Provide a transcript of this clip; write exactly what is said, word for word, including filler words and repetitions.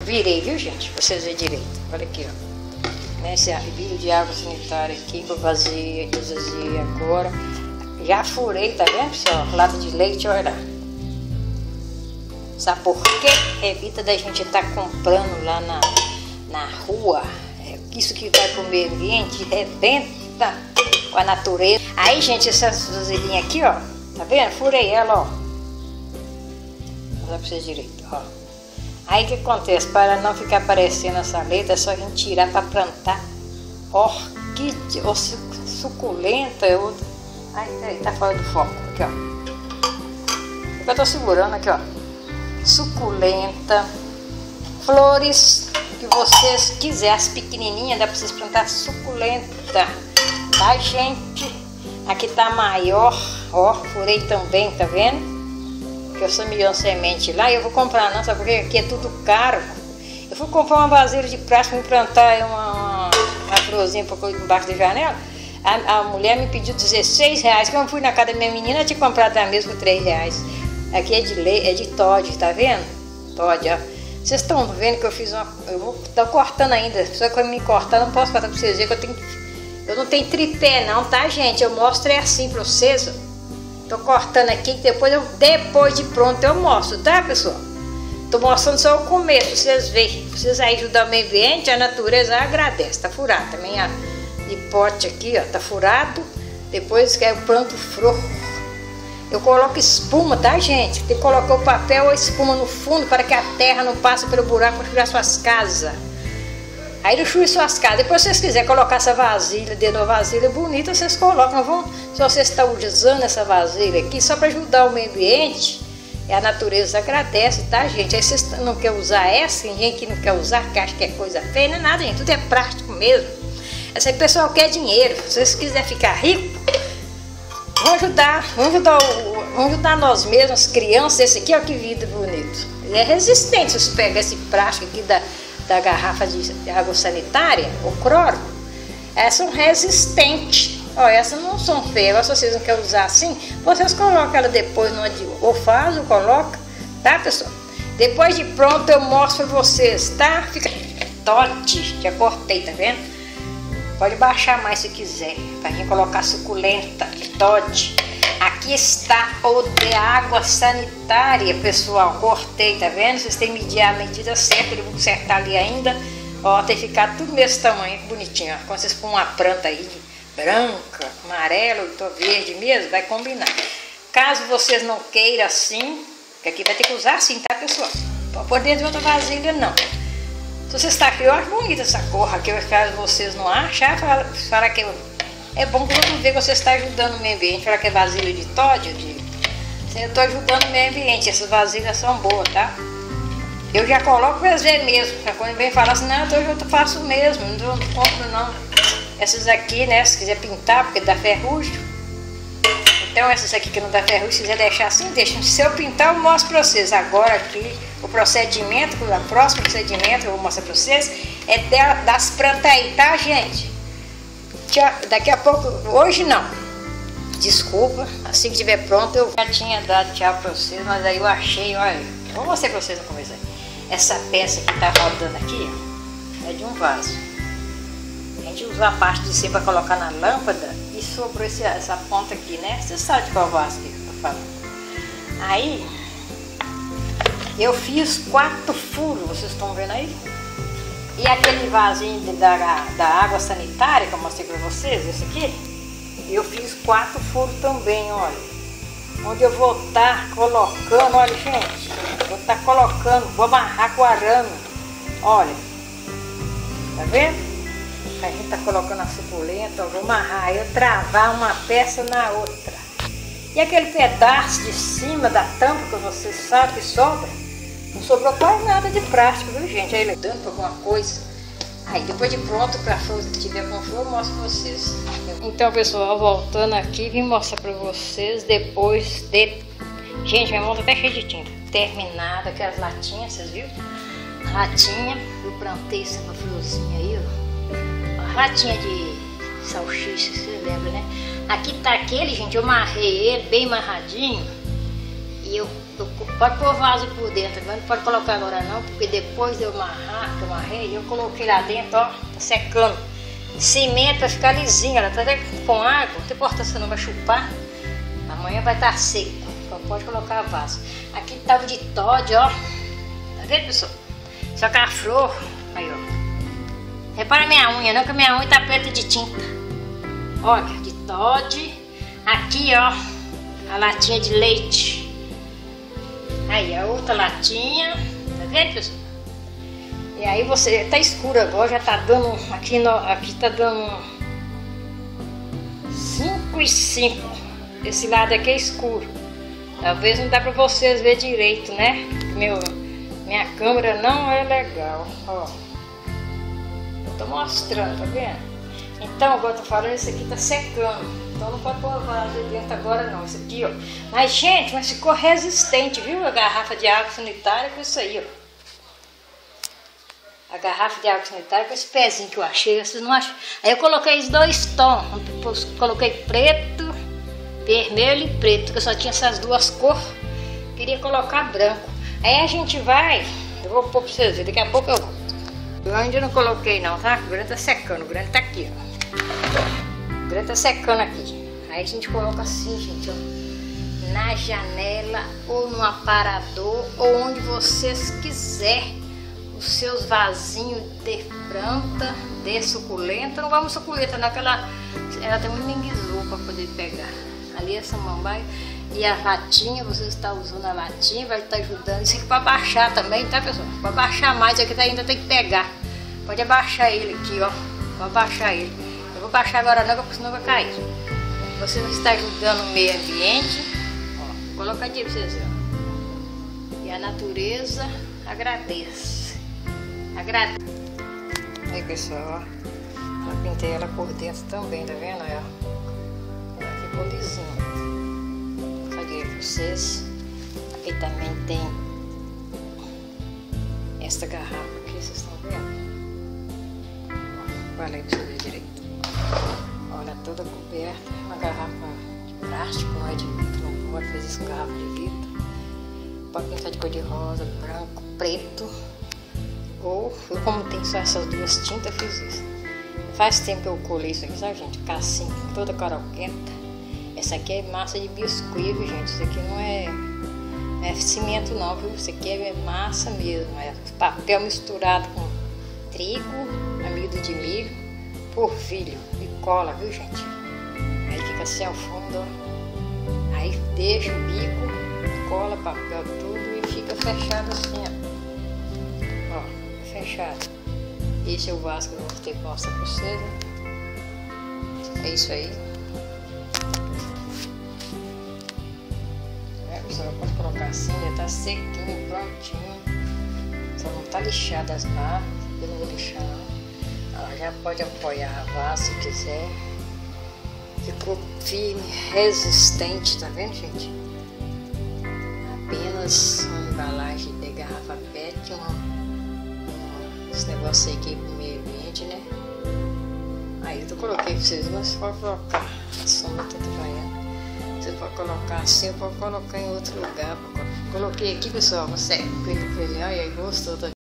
virei, viu, gente? Pra vocês verem direito. Olha aqui, ó. Nesse vidro de água sanitária aqui, que eu vazei, desvaziei agora. Já furei, tá vendo, pessoal? Lata de leite, olha lá. Sabe por quê? Evita da gente estar tá comprando lá na, na rua. É isso que vai pro meio ambiente, rebenta com a natureza. Aí, gente, essas vasilhinhas aqui, ó. Tá vendo? Furei ela, ó. Vou dar pra vocês direito, ó. Aí o que acontece? Para não ficar aparecendo essa letra, é só a gente tirar para plantar orquídea, ou suculenta, ou... Ai, peraí, tá fora do foco. Aqui, ó. Eu tô segurando aqui, ó. Suculenta, flores que vocês quiserem, as pequenininhas, dá pra vocês plantar suculenta, tá, gente? Aqui tá maior, ó, furei também, tá vendo? Que eu sou milhão de semente lá e eu vou comprar, não, sabe porque aqui é tudo caro. Eu fui comprar uma vasilha de plástico e plantar uma, uma, uma florzinha embaixo da janela. A, a mulher me pediu dezesseis reais. Quando eu fui na casa da minha menina, eu tinha comprado a mesma por três reais. Aqui é de leite, é de Toddy, tá vendo? Toddy, ó. Vocês estão vendo que eu fiz uma. Eu vou, tô cortando ainda. Só que eu me cortar, não posso cortar pra vocês verem que eu tenho. Eu não tenho tripé, não, tá, gente? Eu mostro é assim pra vocês. Tô cortando aqui, que depois, eu, depois de pronto eu mostro, tá, pessoal? Tô mostrando só o começo, pra vocês verem. Pra vocês aí ajudar o meio ambiente, a natureza agradece. Tá furado também, a de pote aqui, ó, tá furado. Depois que eu planto flor. Eu coloco espuma, tá, gente? Tem que colocar o papel ou a espuma no fundo para que a terra não passe pelo buraco para chuvar suas casas. Aí não chuva suas casas. Depois, se vocês quiserem colocar essa vasilha dentro da vasilha bonita, vocês colocam. Vão, se vocês estão usando essa vasilha aqui só para ajudar o meio ambiente, e a natureza agradece, tá, gente? Aí vocês não querem usar essa, tem gente que não quer usar, que acha que é coisa feia, não é nada, gente. Tudo é prático mesmo. Essa aí, pessoal, quer dinheiro. Se vocês quiserem ficar rico, vamos ajudar, vamos ajudar, o, vamos ajudar nós mesmos, crianças. Esse aqui, ó, que vida bonito. Ele é resistente. Se você pegar esse plástico aqui da, da garrafa de água sanitária, o cloro, essas são resistentes. Ó, essas não são feias. Agora, se vocês não querem usar assim, vocês colocam ela depois no ou faz ou coloca, tá, pessoal? Depois de pronto, eu mostro pra vocês, tá? Fica Toddy, já cortei, tá vendo? Pode baixar mais se quiser, para gente colocar suculenta, Toddy. Aqui está o de água sanitária, pessoal. Cortei, tá vendo? Vocês têm que medir a medida certa, eu vou consertar ali ainda. Ó, tem que ficar tudo desse tamanho, bonitinho. Ó. Quando vocês põem uma planta aí, branca, amarelo, tô verde mesmo, vai combinar. Caso vocês não queiram assim, que aqui vai ter que usar assim, tá, pessoal? Pode pôr dentro de outra vasilha, não. Se você está aqui, eu acho bonita essa cor aqui, caso vocês não achem, fala, fala que é bom que eu não ver que você está ajudando o meio ambiente. Fala que é vasilha de Toddy, eu digo. Eu estou ajudando o meio ambiente, essas vasilhas são boas, tá? Eu já coloco para ver mesmo. Quando vem falar assim, não, eu já faço mesmo, não, não compro não. Essas aqui, né, se quiser pintar, porque dá ferrugem. Então essas aqui que não dá ferrugem, se quiser deixar assim, deixa. Se eu pintar, eu mostro para vocês. Agora aqui, o procedimento, o próximo procedimento, eu vou mostrar para vocês, é das plantas aí, tá, gente? Tchau, daqui a pouco, hoje não. Desculpa, assim que estiver pronto, eu já tinha dado tchau para vocês, mas aí eu achei, olha, vou mostrar para vocês no começo aí. Essa peça que tá rodando aqui, ó, é de um vaso. A gente usou a parte de cima para colocar na lâmpada e sobrou esse, essa ponta aqui, né? Você sabe de qual vaso que eu tô falando. Aí, eu fiz quatro furos, vocês estão vendo aí? E aquele vasinho de, da, da água sanitária que eu mostrei para vocês, esse aqui, eu fiz quatro furos também, olha. Onde eu vou estar colocando, olha, gente, vou estar colocando, vou amarrar com arame, olha, tá vendo? A gente tá colocando a suculenta, eu vou amarrar, eu travar uma peça na outra. E aquele pedaço de cima da tampa que vocês sabem que sobra, não sobrou quase nada de plástico, viu, gente? Aí dando pra alguma coisa. Aí depois de pronto, para a flor que tiver com flor, eu mostro pra vocês. Então, pessoal, voltando aqui, vim mostrar pra vocês depois de... Gente, minha mão tá até cheia de tinta. Terminada, aquelas latinhas, vocês viram? A latinha, eu plantei essa florzinha aí, ó. A latinha de salsicha, você lembra, né? Aqui tá aquele, gente, eu amarrei ele bem amarradinho. E eu Pode pôr vaso por dentro, mas não pode colocar agora não, porque depois de eu amarrar, que eu amarrei, eu coloquei lá dentro, ó, tá secando. Cimento vai ficar lisinho, ela tá até com água, não tem importância não, vai chupar. Amanhã vai estar seco, então pode colocar vaso. Aqui tava de Toddy, ó. Tá vendo, pessoal? Só que a flor, aí, ó. Repara minha unha, não, que a minha unha tá preta de tinta. Olha, de Toddy. Aqui, ó, a latinha de leite. Aí, a outra latinha. Tá vendo, pessoal? E aí você, tá escuro agora, já tá dando, aqui, no, aqui tá dando cinco e cinco. Esse lado aqui é escuro. Talvez não dá pra vocês ver direito, né? Meu, minha câmera não é legal, ó. Eu tô mostrando, tá vendo? Então, agora eu tô falando, esse aqui tá secando. Então não pode pôr vaso dentro agora não, esse aqui, ó. Mas, gente, mas ficou resistente, viu? A garrafa de água sanitária com isso aí, ó. A garrafa de água sanitária com esse pezinho que eu achei, vocês não acham? Aí eu coloquei os dois tons, coloquei preto, vermelho e preto, que eu só tinha essas duas cores, queria colocar branco. Aí a gente vai, eu vou pôr pra vocês verem, daqui a pouco eu vou. Eu ainda não coloquei não, tá? O grande tá secando, o grande tá aqui, ó. O grande tá secando aqui. Aí a gente coloca assim, gente, ó, na janela ou no aparador, ou onde vocês quiserem. Os seus vasinhos de planta, de suculenta, não vamos suculenta, não, que ela, ela tem um minguizou para poder pegar. Ali é samambaia. E a latinha, você está usando a latinha, vai estar ajudando. Isso aqui para baixar também, tá, pessoal? Para baixar mais, aqui ainda tem que pegar. Pode abaixar ele aqui, ó. Vou abaixar ele. Eu vou baixar agora não, porque senão vai cair. Você não está ajudando o meio ambiente. Ó, vou colocar aqui para vocês verem. E a natureza agradece. Agradeço. Aí, pessoal, ó, já pintei ela por dentro também, tá vendo? Aí, ó, ela ficou lisinha. Falei pra vocês. Aqui também tem esta garrafa aqui, vocês estão vendo? Falei pra vocês verem direito. Olha, toda coberta, uma garrafa de plástico, não é de vidro, não pode fazer isso com garrafa de vidro. Pode pintar de cor de rosa, branco, preto. Ou, eu como tem só essas duas tintas, eu fiz isso. Faz tempo que eu colei isso aqui, sabe, gente? Cassim, toda caroquenta. Essa aqui é massa de biscuit, viu, gente? Isso aqui não é, não é cimento não, viu? Isso aqui é massa mesmo. É papel misturado com trigo, amido de milho, polvilho e cola, viu, gente? Aí fica assim ao fundo, ó. Aí deixa o bico, cola, papel, tudo e fica fechado assim, ó. Fechado. Esse é o vaso que eu vou ter que mostrar pra vocês. É isso aí. É, pessoal, pode colocar assim, já tá sequinho, prontinho. Só não tá lixado as barras, eu não vou lixar não. Ela já pode apoiar a vaso se quiser. Ficou firme, resistente, tá vendo, gente? Apenas uma embalagem de garrafa pet, uma esse negócio aí aqui pro meio ambiente, né? Aí eu coloquei pra vocês, mas você pode colocar. A sombra tá trabalhando. Você pode colocar assim, ou pode colocar em outro lugar. Coloquei aqui, pessoal, você olha aí, gostou, tá?